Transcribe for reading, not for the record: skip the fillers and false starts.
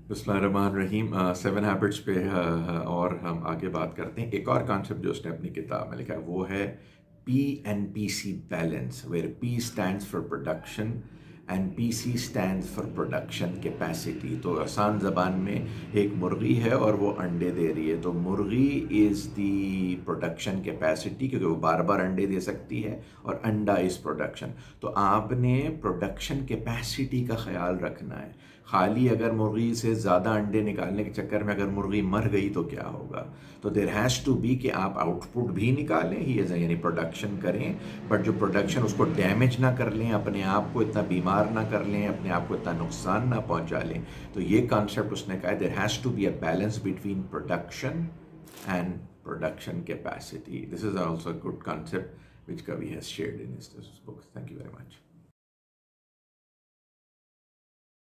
बिस्मिल्लाहिर्रहमानिर्रहीम। 7 हैबिट्स पे और हम आगे बात करते हैं। एक और कॉन्सेप्ट जो उसने अपनी किताब में लिखा है वो है P&PC balance, where P stands for production and PC stands for production capacity. तो आसान ज़बान में एक मुर्गी है और वो अंडे दे रही है, तो मुर्गी इज़ दी प्रोडक्शन कैपेसिटी क्योंकि वो बार बार अंडे दे सकती है, और अंडा इज़ प्रोडक्शन। तो आपने प्रोडक्शन कैपेसिटी का ख्याल रखना है। खाली अगर मुर्गी से ज़्यादा अंडे निकालने के चक्कर में अगर मुर्गी मर गई तो क्या होगा? तो देयर हैज़ टू बी कि आप आउटपुट भी निकालें, ही यानी प्रोडक्शन करें, बट जो प्रोडक्शन उसको डैमेज ना कर लें, अपने आप को इतना बीमार ना कर लें, अपने आप को इतना नुकसान ना पहुंचा लें। तो ये कॉन्सेप्ट उसने कहा, there has to be a balance between production and production capacity. This is also a good concept which Kavi has shared in his book. Thank you very much.